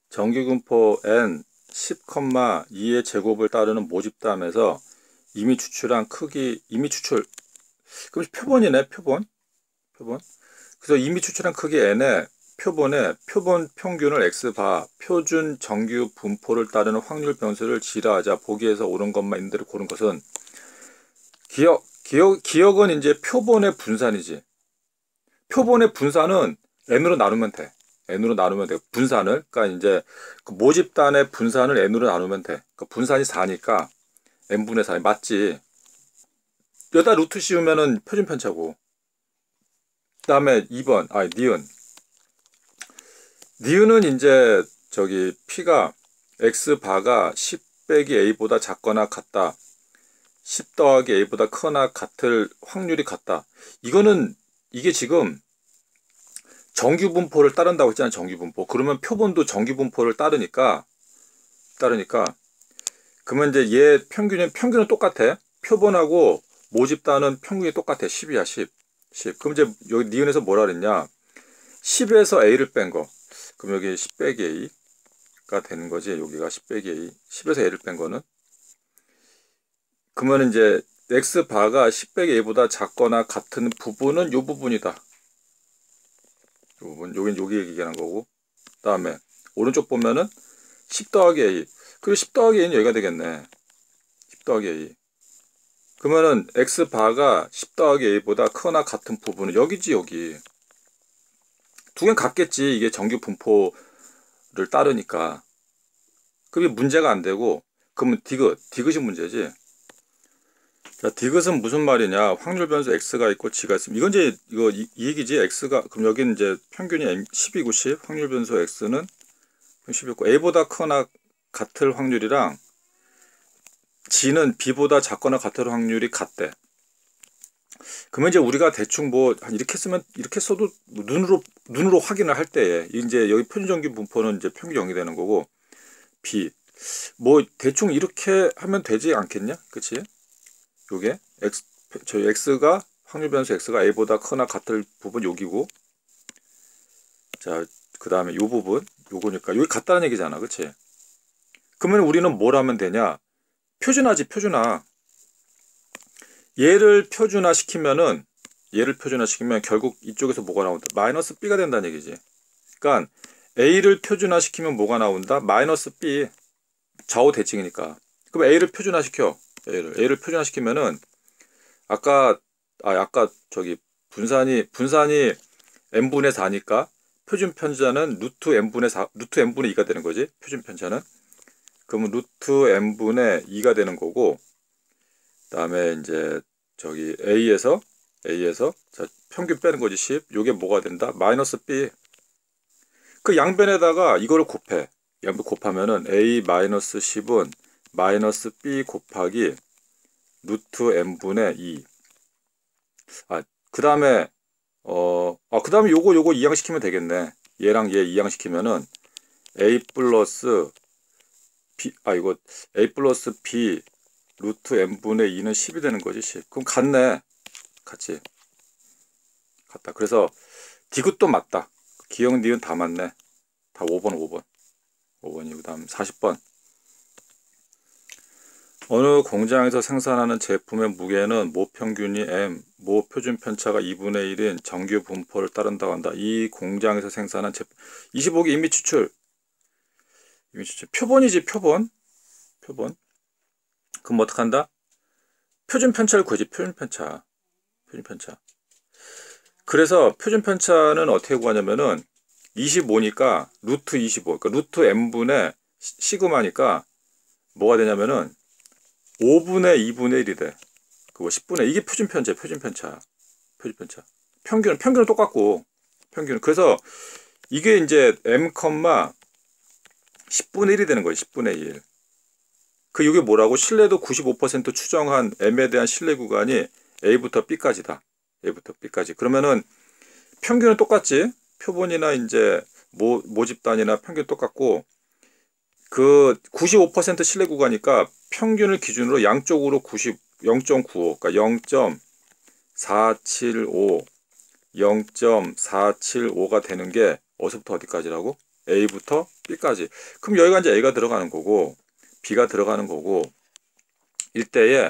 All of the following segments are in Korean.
정규분포 n 10,2의 제곱을 따르는 모집담에서 이미 추출한 크기, 그럼 표본이네, 표본. 그래서 이미 추출한 크기 n의 표본에 표본 평균을 x바, 표준 정규 분포를 따르는 확률 변수를 지라하자. 보기에서 옳은 것만 있는 대로 고른 것은, 기억은 이제 표본의 분산이지. 표본의 분산은 n으로 나누면 돼. n으로 나누면 돼. 분산을. 그러니까 이제 그 모집단의 분산을 n으로 나누면 돼. 그러니까 분산이 4니까 n분의 4. 맞지? 여기다 루트 씌우면은 표준 편차고. 그 다음에 2번, 니은. 니은은 이제 p가 x바가 10 빼기 a보다 작거나 같다. 10 더하기 a보다 크거나 같을 확률이 같다. 이게 지금 정규분포를 따른다고 했잖아요. 정규분포. 그러면 표본도 정규분포를 따르니까 그러면 이제 얘 평균은 똑같아. 표본하고 모집단은 평균이 똑같아. 10이야. 10. 그럼 이제 여기 니은에서 뭐라 그랬냐? 10에서 a를 뺀 거. 그럼 여기 10 빼기 a가 되는 거지. 여기가 10 빼기 a. 10에서 a를 뺀 거는. 그러면 이제 x바가 10 빼기 a보다 작거나 같은 부분은 요 부분이다. 요 부분. 여기 얘기하는 거고. 다음에 오른쪽 보면은 10 더하기 a. 그리고 10 더하기 a는 여기가 되겠네. 10 더하기 a. 그러면은 x바가 10 더하기 a보다 크거나 같은 부분은 여기지, 여기. 두 개는 같겠지. 이게 정규 분포를 따르니까. 그게 문제가 안 되고, 그러면 디귿이 문제지. 자, 디귿은 무슨 말이냐? 확률 변수 x가 있고 g가 있으면 이건 이제 이 얘기지. x가 그럼 여기는 이제 평균이 10이고 10, 확률 변수 x는 10이고 a보다 크거나 같을 확률이랑 g는 b보다 작거나 같을 확률이 같대. 그러면 이제 우리가 대충 이렇게 써도 눈으로 확인을 할 때에 이제 여기 표준정규 분포는 이제 평균 0이 되는 거고 b 대충 이렇게 하면 되지 않겠냐? 그치? 요게 x가 확률 변수 x가 a보다 크거나 같을 부분 여기고, 자, 그 다음에 요 부분 요거니까 여기 같다는 얘기잖아. 그치? 그러면 우리는 뭘 하면 되냐? 표준화지, 표준화. 얘를 표준화 시키면 결국 이쪽에서 뭐가 나온다? 마이너스 b가 된다는 얘기지. 그러니까 a를 표준화 시키면 뭐가 나온다? 마이너스 b. 좌우 대칭이니까. 그럼 a를 표준화 시켜. a를 표준화 시키면은 아까 분산이 n분의 4니까 표준 편차는 루트 n분의 2가 되는 거지. 표준 편차는. 그러면 루트 n분의 2가 되는 거고, 그다음에 이제 a에서 자, 평균 빼는 거지. 10. 요게 뭐가 된다? 마이너스 b. 그 양변에다가 이거를 곱해. 양변 곱하면은 a 마이너스 10은 마이너스 b 곱하기 루트 n분의 2. 그 다음에 요거 이항시키면 되겠네. 얘랑 얘 이항시키면은 a 플러스 b 루트 n분의 2는 10이 되는 거지. 10. 그럼 같네. 같다. 그래서 디귿도 맞다. 기억, 니은 다 맞네. 다 5번이. 그 다음 40번. 어느 공장에서 생산하는 제품의 무게는 모 평균이 m, 모 표준 편차가 2분의 1인 정규 분포를 따른다고 한다. 이 공장에서 생산한 제품. 25기 이미 추출. 표본이지, 표본. 그럼 어떡한다? 표준 편차를 구하지. 표준 편차. 그래서 표준 편차는 어떻게 구하냐면은 25니까 루트 25, 그러니까 루트 n분의 시그마니까 뭐가 되냐면은 5분의 2분의 1이 돼. 그거 10분의 이게 표준 편차. 평균은 똑같고 그래서 이게 이제 m, 10분의 1이 되는 거예요. 10분의 1. 이게 뭐라고? 신뢰도 95% 추정한 m에 대한 신뢰 구간이 a부터 b까지다. 그러면은 평균은 똑같지. 표본이나 이제 모집단이나 평균 똑같고, 그 95% 신뢰 구간이니까 평균을 기준으로 양쪽으로 0.95, 그러니까 0.475, 0.475가 되는 게 어디서부터 어디까지라고? A부터 B까지. 그럼 여기가 이제 A가 들어가는 거고 B가 들어가는 거고 일때에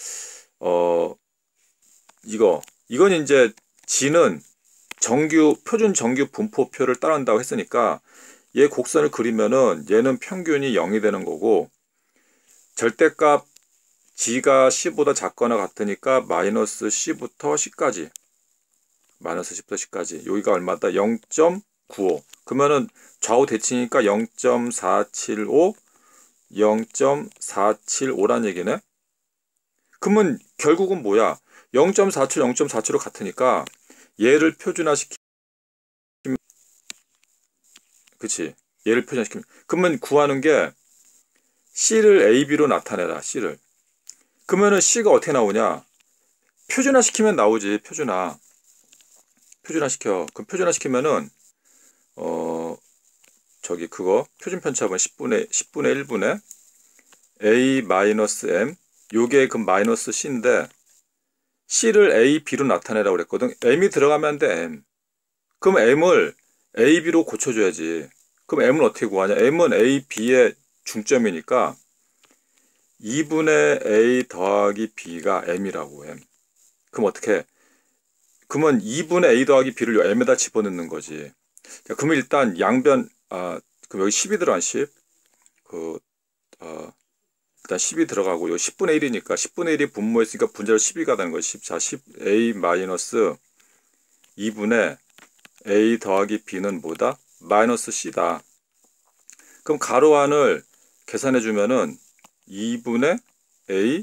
이건 이제 G는 표준 정규 분포표를 따른다고 했으니까 얘 곡선을 그리면은 얘는 평균이 0이 되는 거고 절대값 G가 C보다 작거나 같으니까 마이너스 C부터 C까지 마이너스 10부터 10까지 여기가 얼마다? 0.95 그러면은 좌우 대칭이니까 0.475 0.475란 얘기네. 그러면 결국은 뭐야? 0.47 0.47로 같으니까 얘를 표준화시키면 그치? 얘를 표준화시키면 그러면 구하는 게 C를 AB로 나타내라. C를 그러면은 C가 어떻게 나오냐? 표준화시키면 나오지. 표준화시켜. 그럼 표준화시키면은 그거 표준 편차분 10분의 1분의 A-M 요게 그 마이너스 C인데 C를 A, B로 나타내라고 그랬거든. M이 들어가면 안 돼. M. 그럼 M을 A, B로 고쳐줘야지. 그럼 M은 어떻게 구하냐? M은 A, B의 중점이니까 2분의 A 더하기 B가 M이라고. M. 그럼 어떻게? 그러면 2분의 A 더하기 B를 M에다 집어넣는 거지. 자, 그러면 일단 양변 그럼 여기 10이 들어간 10. 일단 10이 들어가고 여기 10분의 1이니까 10분의 1이 분모했으니까 분자로 12가 되는 거지. 10. 자, 10A 마이너스 2분의 A 더하기 B는 뭐다? 마이너스 C다. 그럼 가로 안을 계산해 주면은 2분의 A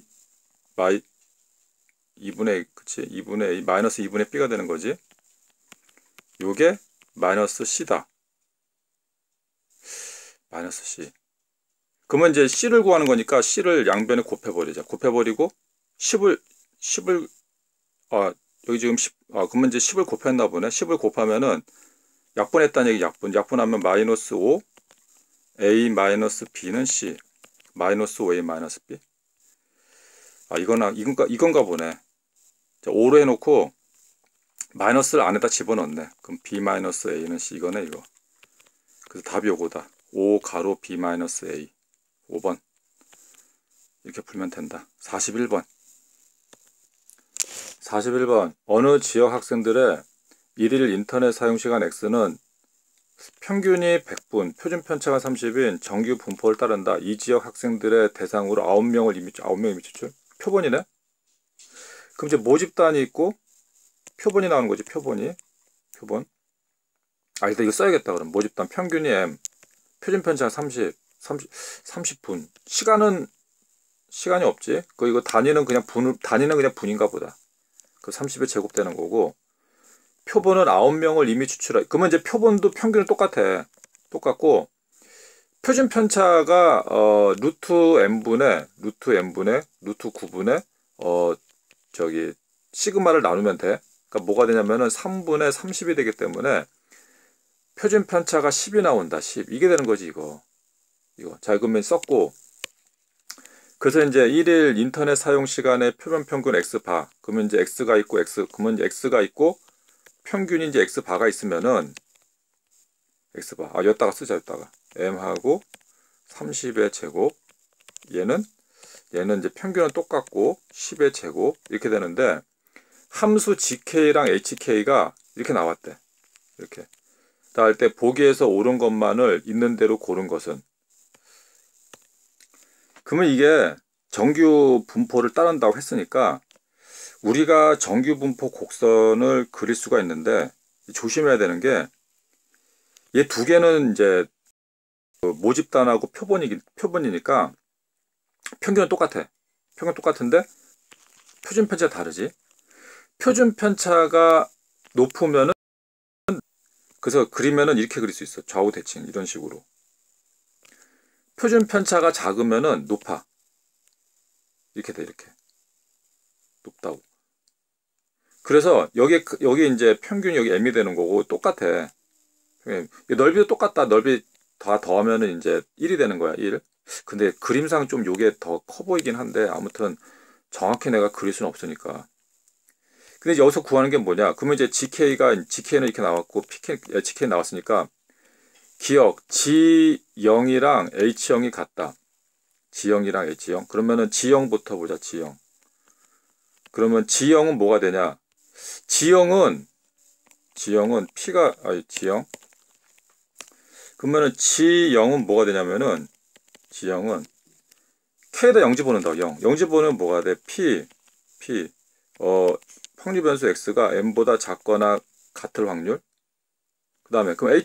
2분의 A 마이너스 2분의 B가 되는 거지. 요게 마이너스 C다. 마이너스 C. 그러면 이제 C를 구하는 거니까 C를 양변에 곱해버리자. 곱해버리고 10을 여기 지금 10 그러면 이제 10을 곱했나 보네. 10을 곱하면은 약분했다는 얘기. 약분하면 마이너스 5 A 마이너스 B는 C 마이너스 5A 마이너스 B. 이건가 보네. 자, 5로 해놓고 마이너스를 안에다 집어넣네. 그럼 B 마이너스 A는 C 이거네 이거. 그래서 답이 요거다. 5 가로 B 마이너스 A 5번 이렇게 풀면 된다. 41번 어느 지역 학생들의 1일 인터넷 사용시간 X는 평균이 100분, 표준 편차가 30인 정규 분포를 따른다. 이 지역 학생들의 대상으로 9명을 이미 추출. 표본이네? 그럼 이제 모집단이 있고 표본이 나오는 거지. 표본. 일단 이거 써야겠다. 그럼 모집단 평균이 M, 표준 편차가 30분. 시간이 없지. 이거 단위는 그냥 분인가 보다. 그 30의 제곱 되는 거고. 표본은 9명을 이미 추출해. 그러면 이제 표본도 평균은 똑같고 표준 편차가 루트 m분의 루트 9분의 시그마를 나누면 돼. 그러니까 뭐가 되냐면은 3분의 30이 되기 때문에 표준 편차가 10이 나온다. 10. 이게 되는 거지, 이거. 자, 그러면 썼고. 그래서 이제 1일 인터넷 사용 시간의 표본 평균 X바. 그러면 이제 X가 있고 그러면 이제 X가 있고 평균이 이제 X바가 있으면은 X바. 여기다가 쓰자. M하고 30의 제곱. 얘는 이제 평균은 똑같고 10의 제곱 이렇게 되는데 함수 GK랑 HK가 이렇게 나왔대. 이렇게. 할 때 보기에서 옳은 것만을 있는 대로 고른 것은. 그러면 이게 정규 분포를 따른다고 했으니까 우리가 정규 분포 곡선을 그릴 수가 있는데 조심해야 되는 게 얘 두 개는 이제 모집단하고 표본이니까 평균은 똑같아. 평균 똑같은데 표준 편차가 다르지. 표준 편차가 높으면은 그래서 그리면은 이렇게 그릴 수 있어. 좌우 대칭 이런 식으로. 표준 편차가 작으면은 높아. 이렇게 돼. 이렇게. 높다고. 그래서 여기 이제 평균이 여기 m이 되는 거고 똑같아. 넓이도 똑같다. 넓이 다 더하면은 이제 1이 되는 거야. 1. 근데 그림상 좀 요게 더 커 보이긴 한데 아무튼 정확히 내가 그릴 수는 없으니까. 근데 여기서 구하는 게 뭐냐? 그러면 이제 GK는 이렇게 나왔고 HK 나왔으니까 기억 G0이랑 H0이 같다. G0이랑 H0. 그러면은 G0부터 보자. G0. 그러면 G0은 뭐가 되냐? G0은 P가 G0. 그러면은 G0은 뭐가 되냐면은 G0은 K에다 0 집어넣는다. 0. 0 집어넣으면 뭐가 돼? P 확률 변수 X가 M보다 작거나 같을 확률. 그 다음에 그럼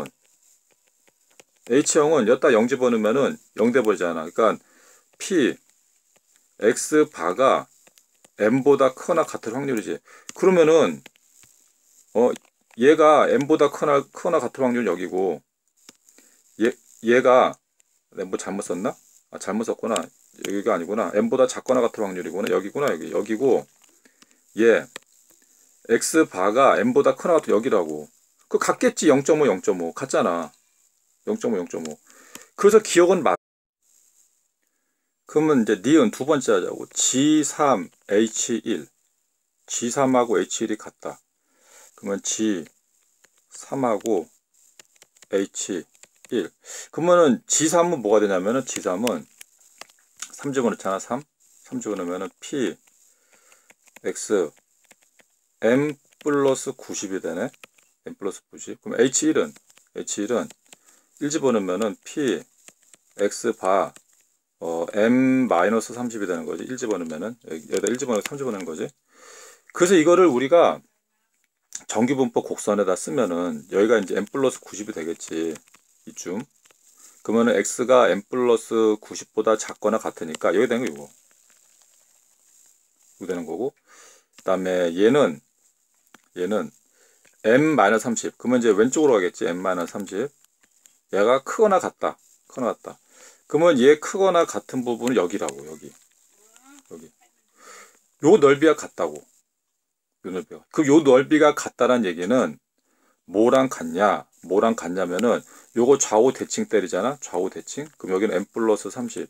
H0은 여기다 0 집어넣으면은 0 돼버리잖아. 그러니까 P X 바가 M보다 크거나 같을 확률이지. 그러면은 얘가 M보다 크거나 같을 확률 여기고 얘가 내가 뭐 잘못 썼나? 잘못 썼구나. 여기가 아니구나. M보다 작거나 같을 확률이구나. 여기구나. 여기고 얘 X 바가 M보다 크거나 같을 여기라고. 그 같겠지. 0.5 0.5 같잖아. 0.5 0.5. 그래서 기억은 맞. 그러면 이제 니은 두 번째 하자고. G3 H1 G3하고 H1이 같다. 그러면 G3하고 H1 그러면은 G3은 뭐가 되냐면은 G3은 3 집어넣잖아. 3 집어넣으면은 P X M 플러스 90이 되네. M 플러스 90. 그럼 H1은 1 집어넣으면은 P X 바 M 마이너스 30이 되는 거지. 1 집어넣으면은 여기다 1 집어넣으면 3 집어넣는 거지. 그래서 이거를 우리가 정규분법 곡선에다 쓰면은 여기가 이제 M 플러스 90이 되겠지. 이쯤. 그러면은 X가 M 플러스 90보다 작거나 같으니까 여기 되는 거 이거. 이거 되는 거고. 그 다음에 얘는 M 마이너스 30. 그러면 이제 왼쪽으로 가겠지. M 마이너스 30. 얘가 크거나 같다. 그러면 얘 크거나 같은 부분은 여기라고. 여기. 요 넓이가 같다고. 요 넓이가. 그럼 요 넓이가 같다란 얘기는 뭐랑 같냐면은 요거 좌우 대칭 때리잖아. 좌우 대칭. 그럼 여기는 M 플러스 30.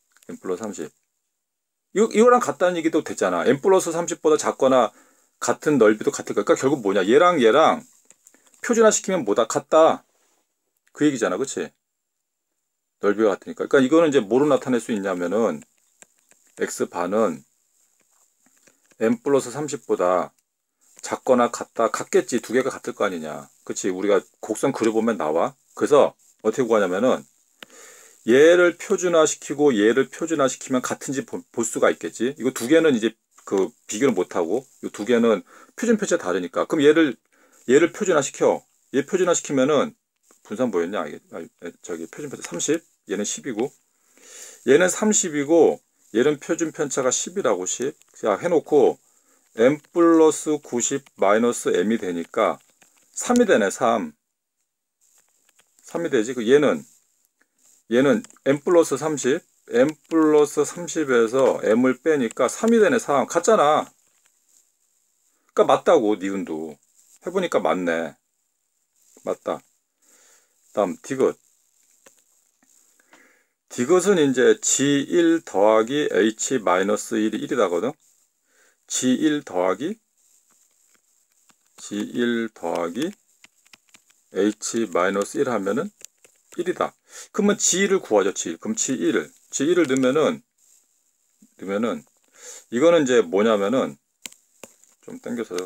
이거랑 같다는 얘기도 됐잖아. M 플러스 30보다 작거나 같은 넓이도 같을 거야. 그러니까 결국 뭐냐. 얘랑 표준화 시키면 뭐다? 같다. 그 얘기잖아. 그치? 넓이가 같으니까. 그러니까 이거는 이제 뭐로 나타낼 수 있냐면은 X반은 M 플러스 30보다 작거나 같겠지. 두 개가 같을 거 아니냐. 그치? 우리가 곡선 그려보면 나와. 그래서 어떻게 구하냐면은 얘를 표준화시키고 얘를 표준화시키면 같은지 볼 수가 있겠지. 이거 두 개는 이제 그 비교를 못하고 이 두 개는 표준 편차가 다르니까. 그럼 얘를 표준화시켜. 얘 표준화시키면은 분산 뭐였냐? 저기 표준 편차 30. 얘는 10이고 얘는 30이고 얘는 표준 편차가 10이라고 10. 자, 해놓고 M 플러스 90 마이너스 M이 되니까 3이 되네. 3이 되지. 그 얘는 M 플러스 30 M 플러스 30에서 M을 빼니까 3이 되네. 3 같잖아. 그러니까 맞다고. 니은도 해보니까 맞네. 맞다. 다음 디귿은 이제 G1 더하기 H 마이너스 1이 1이다거든. G1 더하기 H 마이너스 1 하면은 1이다. 그러면 G1을 구하죠. G1. 그럼 G1을 넣으면은 이거는 이제 뭐냐면은 좀 당겨서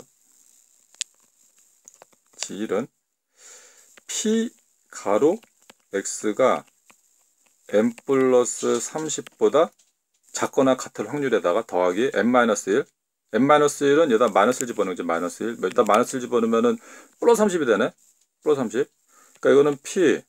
G1은 P 가로 X가 M 플러스 30보다 작거나 같을 확률에다가 더하기 M-1 M-1은 여기다 마이너스 1 집어넣는 마이너스 1 여기다 마이너스 1 집어넣으면은 플러스 30이 되네. 플러스 30. 그러니까 이거는 P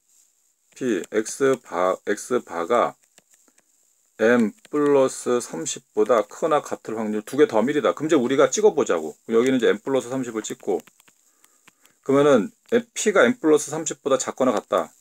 X바가 M 플러스 30보다 크거나 같을 확률 두 개 더밀이다. 그럼 이제 우리가 찍어보자고. 여기는 이제 M 플러스 30을 찍고 그러면은 P가 M 플러스 30보다 작거나 같다.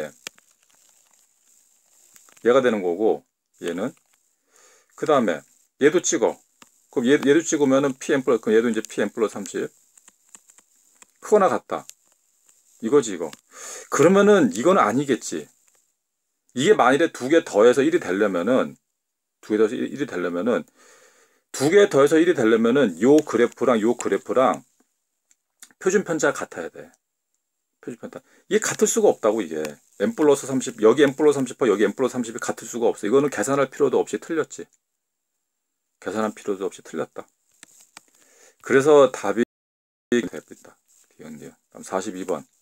얘가 되는 거고 얘는 그 다음에 얘도 찍어. 그럼 얘도 찍으면은 PM 플러스, 그럼 얘도 이제 PM 플러스 30. 크거나 같다. 이거지, 이거. 그러면은 이거는 아니겠지. 이게 만일에 두 개 더해서 1이 되려면은, 두 개 더해서 1이 되려면은, 요 그래프랑 표준 편차가 같아야 돼. 표준편타. 이게 같을 수가 없다고 이게. n 플러스 30 여기 n 플러스 30과 여기 n 플러스 30이 같을 수가 없어. 이거는 계산할 필요도 없이 틀렸지. 계산할 필요도 없이 틀렸다. 그래서 답이 됩니다. 다음 42번.